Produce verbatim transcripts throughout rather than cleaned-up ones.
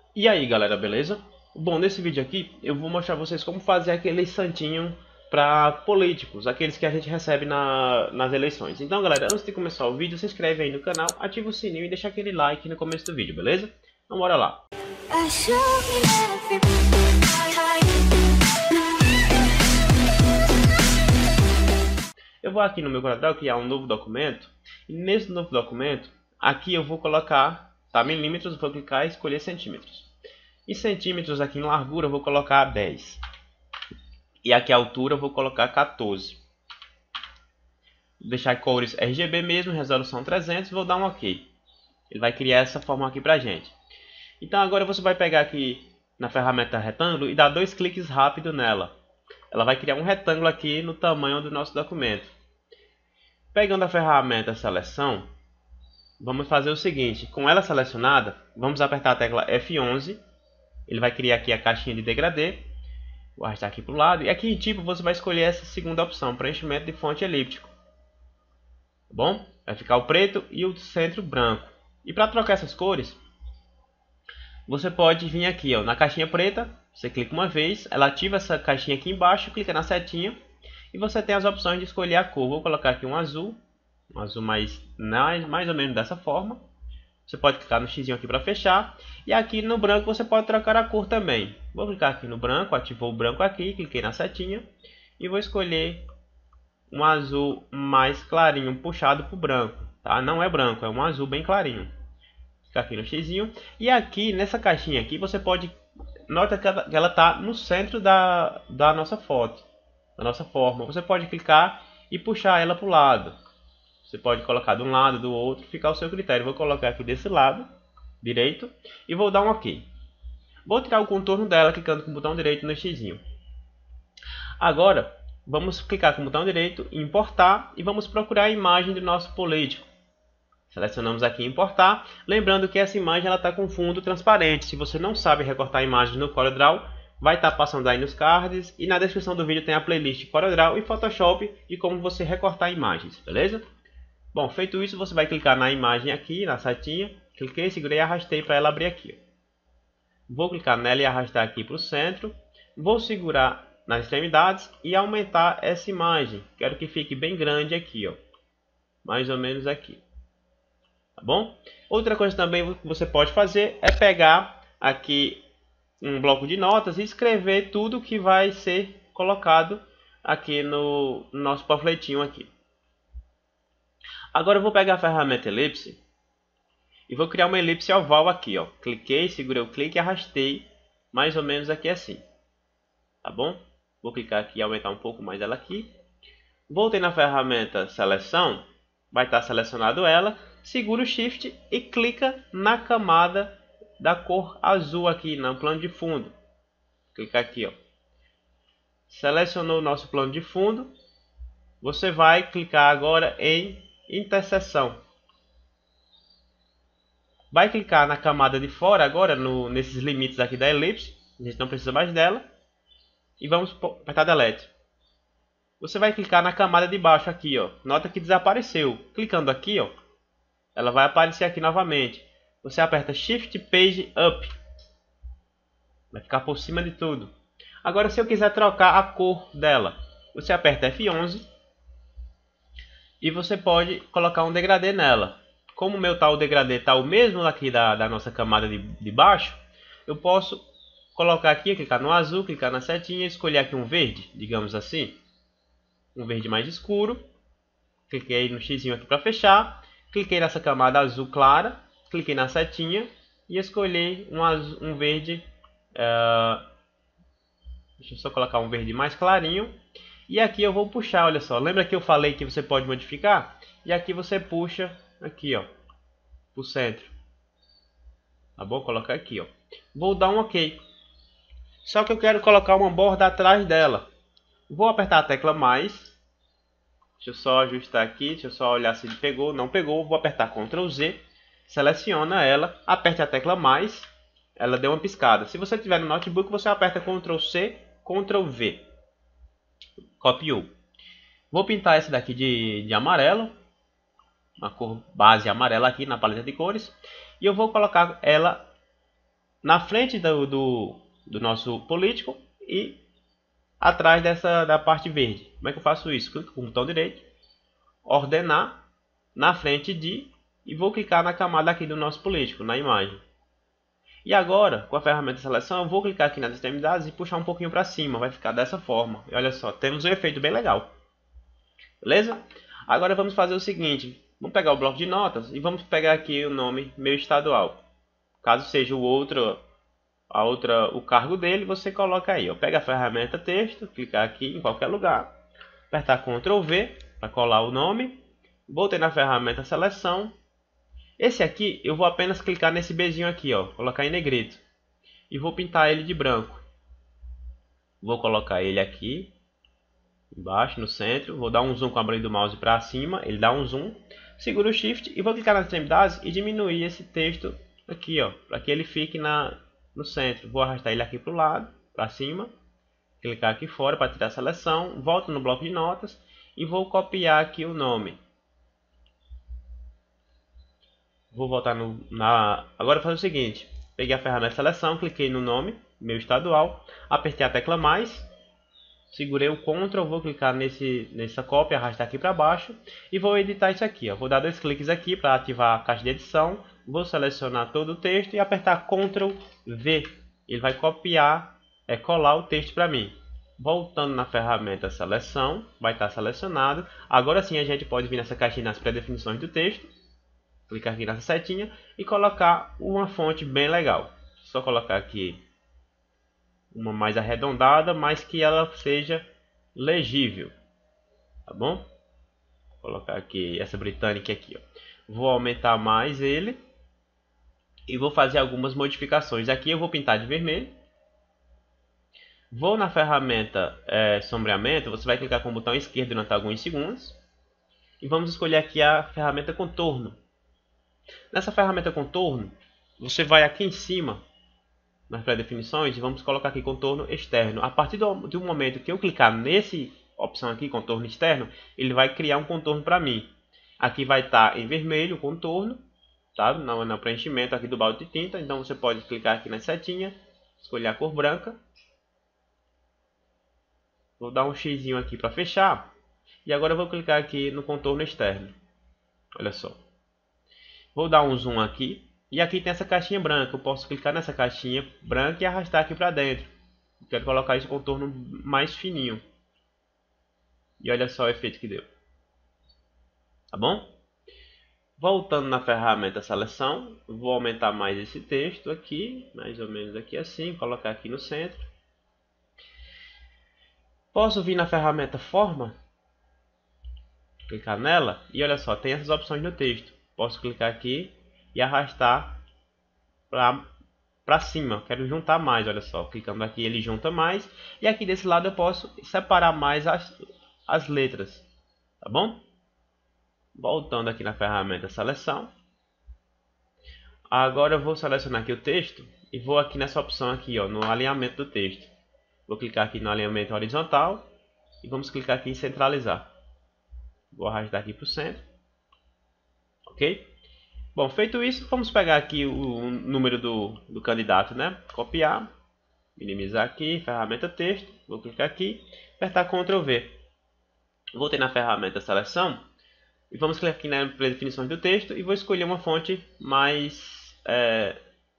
E aí galera, beleza? Bom, nesse vídeo aqui eu vou mostrar pra vocês como fazer aquele santinho para políticos, aqueles que a gente recebe na, nas eleições. Então galera, antes de começar o vídeo, se inscreve aí no canal, ativa o sininho e deixa aquele like no começo do vídeo, beleza? Então bora lá! Eu vou aqui no meu CorelDRAW criar um novo documento, e nesse novo documento, aqui eu vou colocar, tá, milímetros, vou clicar e escolher centímetros. E centímetros aqui em largura eu vou colocar dez. E aqui a altura eu vou colocar quatorze. Vou deixar cores R G B mesmo, resolução trezentos, vou dar um OK. Ele vai criar essa forma aqui pra gente. Então agora você vai pegar aqui na ferramenta retângulo e dar dois cliques rápido nela. Ela vai criar um retângulo aqui no tamanho do nosso documento. Pegando a ferramenta seleção, vamos fazer o seguinte, com ela selecionada, vamos apertar a tecla F onze. Ele vai criar aqui a caixinha de degradê. Vou arrastar aqui para o lado. E aqui em tipo você vai escolher essa segunda opção, preenchimento de fonte elíptico. Tá bom? Vai ficar o preto e o centro branco. E para trocar essas cores, você pode vir aqui ó, na caixinha preta. Você clica uma vez, ela ativa essa caixinha aqui embaixo, clica na setinha. E você tem as opções de escolher a cor. Vou colocar aqui um azul. Um azul mais, mais, mais ou menos dessa forma. Você pode clicar no X aqui para fechar. E aqui no branco você pode trocar a cor também. Vou clicar aqui no branco, ativou o branco aqui, cliquei na setinha. E vou escolher um azul mais clarinho, puxado para o branco. Tá? Não é branco, é um azul bem clarinho. Clicar aqui no X. E aqui nessa caixinha aqui você pode... Nota que ela está no centro da, da nossa foto, da nossa forma. Você pode clicar e puxar ela para o lado. Você pode colocar de um lado, do outro, ficar ao seu critério. Vou colocar aqui desse lado, direito, e vou dar um OK. Vou tirar o contorno dela clicando com o botão direito no X. Agora, vamos clicar com o botão direito em importar e vamos procurar a imagem do nosso político. Selecionamos aqui importar, lembrando que essa imagem está com fundo transparente. Se você não sabe recortar imagens no CorelDRAW, vai estar tá passando aí nos cards e na descrição do vídeo tem a playlist CorelDRAW e Photoshop de como você recortar imagens, beleza? Bom, feito isso, você vai clicar na imagem aqui, na setinha. Cliquei, segurei e arrastei para ela abrir aqui. Vou clicar nela e arrastar aqui para o centro. Vou segurar nas extremidades e aumentar essa imagem. Quero que fique bem grande aqui, ó. Mais ou menos aqui. Tá bom? Outra coisa também que você pode fazer é pegar aqui um bloco de notas e escrever tudo que vai ser colocado aqui no nosso panfletinho aqui. Agora eu vou pegar a ferramenta elipse e vou criar uma elipse oval aqui, ó. Cliquei, segurei o clique e arrastei mais ou menos aqui assim. Tá bom? Vou clicar aqui e aumentar um pouco mais ela aqui. Voltei na ferramenta seleção, vai estar selecionado ela. Segura o Shift e clica na camada da cor azul aqui no plano de fundo. Clica aqui, ó. Selecionou o nosso plano de fundo. Você vai clicar agora em interseção. Vai clicar na camada de fora agora, no, nesses limites aqui da elipse. A gente não precisa mais dela. E vamos apertar Delete. Você vai clicar na camada de baixo aqui, ó. Nota que desapareceu. Clicando aqui, ó, ela vai aparecer aqui novamente. Você aperta Shift Page Up. Vai ficar por cima de tudo. Agora, se eu quiser trocar a cor dela, você aperta F onze. E você pode colocar um degradê nela. Como o meu tal degradê está o mesmo aqui da, da nossa camada de, de baixo, eu posso colocar aqui, clicar no azul, clicar na setinha e escolher aqui um verde, digamos assim. Um verde mais escuro. Cliquei no X aqui para fechar. Cliquei nessa camada azul clara. Cliquei na setinha e escolhi um, azul, um verde. Uh, deixa eu só colocar um verde mais clarinho. E aqui eu vou puxar, olha só. Lembra que eu falei que você pode modificar? E aqui você puxa aqui, ó, pro centro. Tá bom? Colocar aqui, ó. Vou dar um OK. Só que eu quero colocar uma borda atrás dela. Vou apertar a tecla mais. Deixa eu só ajustar aqui. Deixa eu só olhar se ele pegou. Não pegou. Vou apertar control Z. Seleciona ela. Aperte a tecla mais. Ela deu uma piscada. Se você tiver no notebook, você aperta control C, control V. Copiou. Vou pintar essa daqui de, de amarelo. Uma cor base amarela aqui na paleta de cores. E eu vou colocar ela na frente do, do, do nosso político e atrás dessa da parte verde. Como é que eu faço isso? Clico com o botão direito, ordenar, na frente de, e vou clicar na camada aqui do nosso político, na imagem. E agora, com a ferramenta seleção, eu vou clicar aqui nas extremidades e puxar um pouquinho para cima, vai ficar dessa forma. E olha só, temos um efeito bem legal. Beleza? Agora vamos fazer o seguinte, vamos pegar o bloco de notas e vamos pegar aqui o nome meu estadual. Caso seja o outro, a outra, o cargo dele, você coloca aí. Ó. Pega a ferramenta texto, clicar aqui em qualquer lugar, apertar control V para colar o nome, voltei na ferramenta seleção. Esse aqui eu vou apenas clicar nesse bezinho aqui, ó, colocar em negrito e vou pintar ele de branco. Vou colocar ele aqui embaixo no centro, vou dar um zoom com a barra do mouse para cima, ele dá um zoom, seguro o shift e vou clicar nas extremidades e diminuir esse texto aqui, ó, para que ele fique na no centro. Vou arrastar ele aqui para o lado, para cima, clicar aqui fora para tirar a seleção, volto no bloco de notas e vou copiar aqui o nome. Vou voltar no, na... Agora fazer o seguinte, peguei a ferramenta de seleção, cliquei no nome, meu estadual, apertei a tecla mais, segurei o Ctrl, vou clicar nesse, nessa cópia, arrastar aqui para baixo e vou editar isso aqui. Ó. Vou dar dois cliques aqui para ativar a caixa de edição, vou selecionar todo o texto e apertar Ctrl V. Ele vai copiar, é, colar o texto para mim. Voltando na ferramenta seleção, vai estar selecionado. Agora sim a gente pode vir nessa caixinha nas pré-definições do texto. Clicar aqui nessa setinha e colocar uma fonte bem legal. Só colocar aqui uma mais arredondada, mas que ela seja legível, tá bom? Vou colocar aqui essa britânica aqui, ó. Vou aumentar mais ele e vou fazer algumas modificações. Aqui eu vou pintar de vermelho. Vou na ferramenta é, sombreamento, você vai clicar com o botão esquerdo durante alguns segundos e vamos escolher aqui a ferramenta contorno. Nessa ferramenta contorno, você vai aqui em cima, nas pré-definições, e vamos colocar aqui contorno externo. A partir do, do momento que eu clicar nesse opção aqui, contorno externo, ele vai criar um contorno para mim. Aqui vai estar em vermelho o contorno, tá? no, no preenchimento aqui do balde de tinta. Então você pode clicar aqui na setinha, escolher a cor branca. Vou dar um xizinho aqui para fechar. E agora eu vou clicar aqui no contorno externo. Olha só. Vou dar um zoom aqui. E aqui tem essa caixinha branca. Eu posso clicar nessa caixinha branca e arrastar aqui para dentro. Eu quero colocar esse contorno mais fininho. E olha só o efeito que deu. Tá bom? Voltando na ferramenta seleção. Vou aumentar mais esse texto aqui. Mais ou menos aqui assim. Colocar aqui no centro. Posso vir na ferramenta forma. Clicar nela. E olha só. Tem essas opções no texto. Posso clicar aqui e arrastar para cima. Quero juntar mais, olha só. Clicando aqui ele junta mais. E aqui desse lado eu posso separar mais as, as letras. Tá bom? Voltando aqui na ferramenta seleção. Agora eu vou selecionar aqui o texto. E vou aqui nessa opção aqui, ó, no alinhamento do texto. Vou clicar aqui no alinhamento horizontal. E vamos clicar aqui em centralizar. Vou arrastar aqui para o centro. Ok? Bom, feito isso, vamos pegar aqui o número do, do candidato, né? Copiar, minimizar aqui, ferramenta texto, vou clicar aqui, apertar control V. Voltei na ferramenta seleção e vamos clicar aqui nas definições do texto e vou escolher uma fonte mais, é,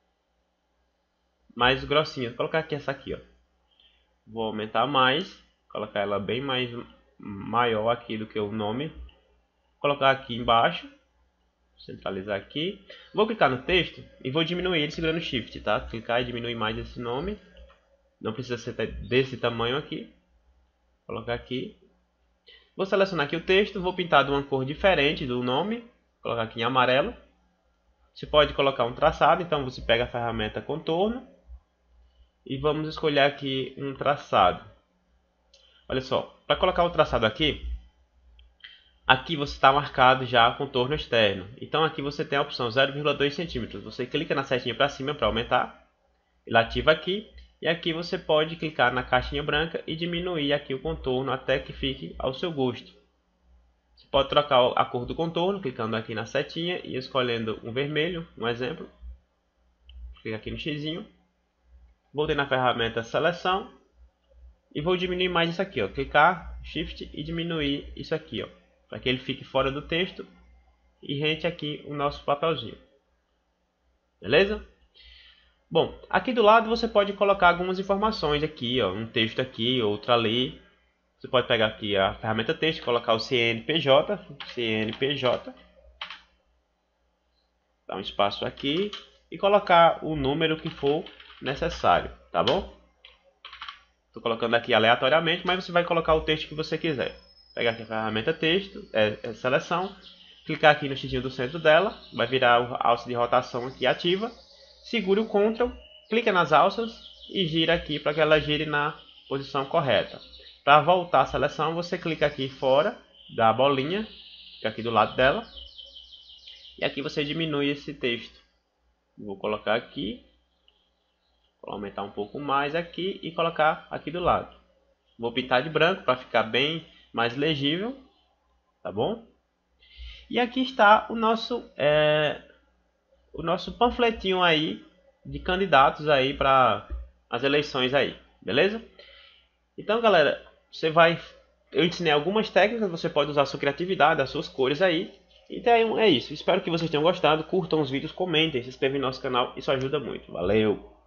mais grossinha. Vou colocar aqui essa aqui, ó. Vou aumentar mais, colocar ela bem mais maior aqui do que o nome. Vou colocar aqui embaixo. Centralizar aqui. Vou clicar no texto e vou diminuir ele segurando Shift, tá? Clicar e diminuir mais esse nome. Não precisa ser desse tamanho aqui. Vou colocar aqui. Vou selecionar aqui o texto. Vou pintar de uma cor diferente do nome. Vou colocar aqui em amarelo. Você pode colocar um traçado. Então você pega a ferramenta contorno. E vamos escolher aqui um traçado. Olha só. Para colocar o traçado aqui. Aqui você está marcado já contorno externo. Então aqui você tem a opção zero vírgula dois centímetros. Você clica na setinha para cima para aumentar. Ele ativa aqui. E aqui você pode clicar na caixinha branca e diminuir aqui o contorno até que fique ao seu gosto. Você pode trocar a cor do contorno clicando aqui na setinha e escolhendo um vermelho, um exemplo. clicar aqui no xizinho, voltei na ferramenta seleção e vou diminuir mais isso aqui, ó, clicar shift e diminuir isso aqui, ó, para que ele fique fora do texto e rente aqui o nosso papelzinho. Beleza? Bom, aqui do lado você pode colocar algumas informações aqui, ó, um texto aqui, outra ali. Você pode pegar aqui a ferramenta texto, colocar o C N P J, C N P J, dar um espaço aqui e colocar o número que for necessário, tá bom? Estou colocando aqui aleatoriamente, mas você vai colocar o texto que você quiser. Pegar aqui a ferramenta texto, é, é seleção, clicar aqui no xizinho do centro dela, vai virar a alça de rotação aqui ativa. Segure o Ctrl, clica nas alças e gira aqui para que ela gire na posição correta. Para voltar a seleção, você clica aqui fora da bolinha, fica aqui do lado dela, e aqui você diminui esse texto. Vou colocar aqui, vou aumentar um pouco mais aqui e colocar aqui do lado. Vou pintar de branco para ficar bem mais legível, tá bom? E aqui está o nosso é, o nosso panfletinho aí de candidatos aí para as eleições aí, beleza? Então, galera, você vai, eu ensinei algumas técnicas, você pode usar a sua criatividade, as suas cores aí. Então é isso. Espero que vocês tenham gostado, curtam os vídeos, comentem, se inscrevam no nosso canal, isso ajuda muito. Valeu!